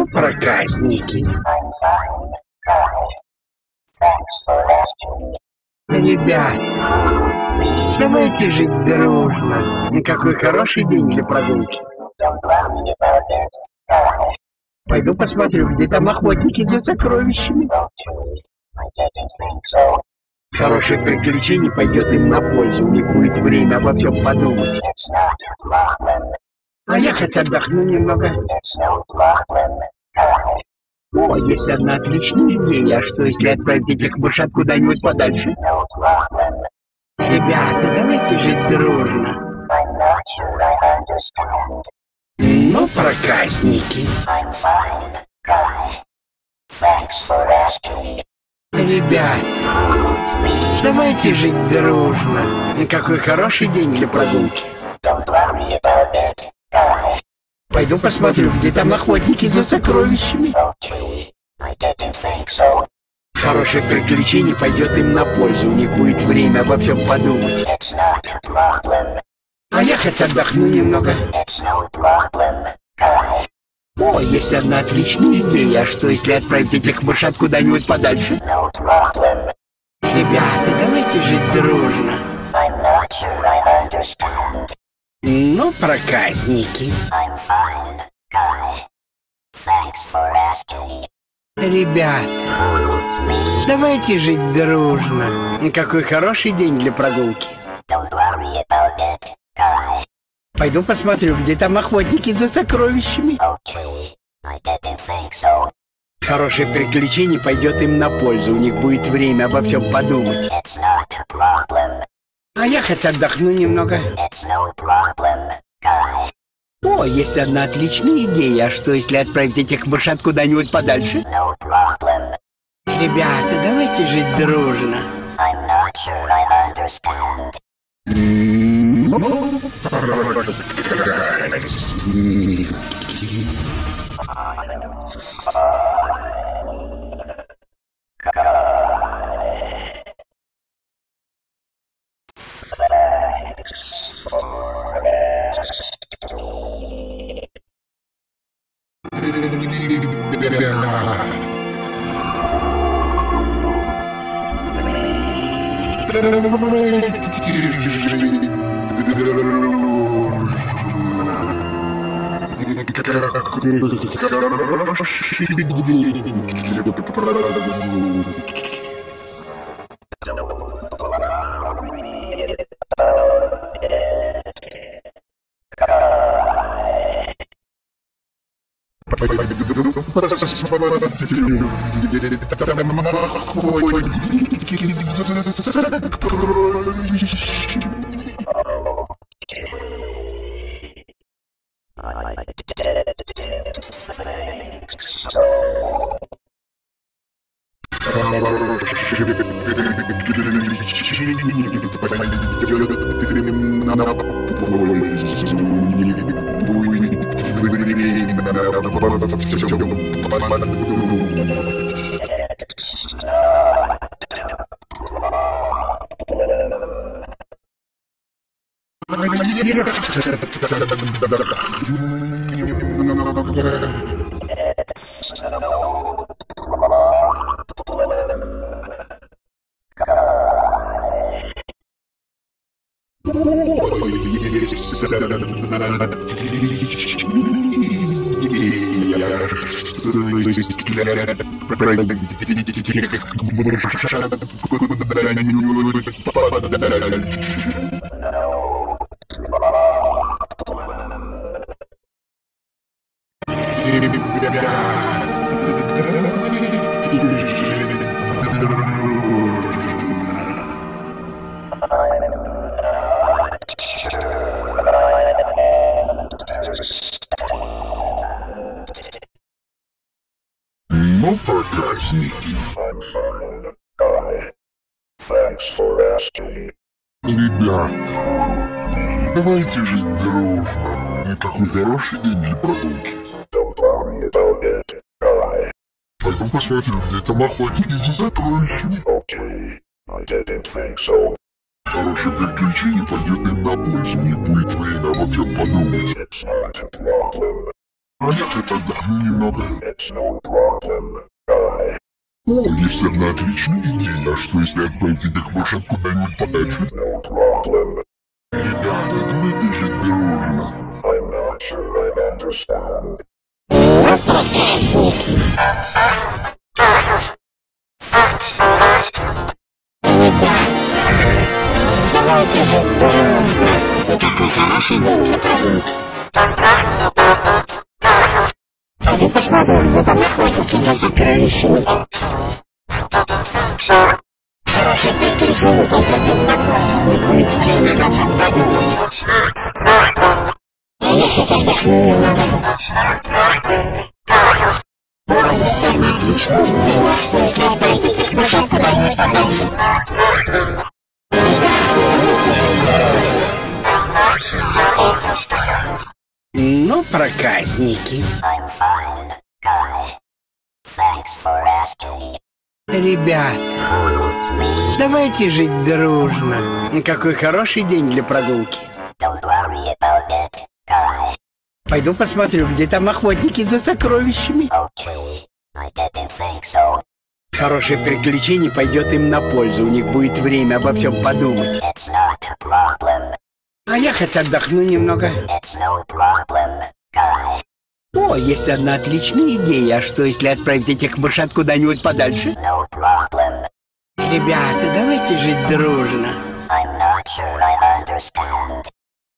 Ну, проказники. Ребят, давайте жить дружно. Какой хороший день для прогулки. Пойду посмотрю, где там охотники за сокровищами. Хорошее приключение пойдет им на пользу. У них будет время обо всем подумать. А я хоть отдохну немного. О, есть одна отличная идея. А что, если отправить этих мышат куда-нибудь подальше? Ребята, давайте жить дружно. Ну, проказники. Ребята, давайте жить дружно. Какой хороший день для прогулки. Пойду посмотрю, где там охотники за сокровищами. Хорошее приключение пойдет им на пользу. У них будет время обо всем подумать. А я хоть отдохну немного. О, есть одна отличная идея. А что, если отправить этих мышат куда-нибудь подальше? Ребята, давайте жить дружно. Ну, проказники. Ребята, давайте жить дружно. Какой хороший день для прогулки. Пойду посмотрю, где там охотники за сокровищами. Хорошее приключение пойдет им на пользу. У них будет время обо всем подумать. А я хоть отдохну немного. О, есть одна отличная идея. А что, если отправить этих мышат куда-нибудь подальше? Ребята, давайте жить дружно. Ну, проказники. Ребята, давайте жить дружно. Какой хороший день для прогулки. Пойду посмотрю, где там охотники за сокровищами. Хорошее приключение пойдет им на пользу, не будет время обо всем подумать. А я хоть отдохну немного. О, есть одна отличная идея. А что если отправить этих мышат куда-нибудь подальше? Ребята, давайте жить дружно. Давайте жить дружно. Такой хороший день для прогулки. Пойду посмотрю, где там охотники за сокровищами. Хорошее приключение только на пользу, не будет времени на всем подумать. А я хоть отдохну немного. Ой, если она отличная идея, что если отправить этих мышат куда-нибудь подальше. Ну, проказники. I'm fine, Guy. Thanks for asking. Ребята, Me, давайте жить дружно. Какой хороший день для прогулки. don't worry about it, Guy. Пойду посмотрю, где там охотники за сокровищами. Okay, I didn't think so. Хорошее приключение пойдет им на пользу. У них будет время обо всем подумать. It's not a problem. А я хоть отдохну немного. It's no problem, Guy. О, есть одна отличная идея. А что, если отправить этих мышат куда-нибудь подальше? No problem. Ребята, давайте жить дружно. I'm not sure I understand.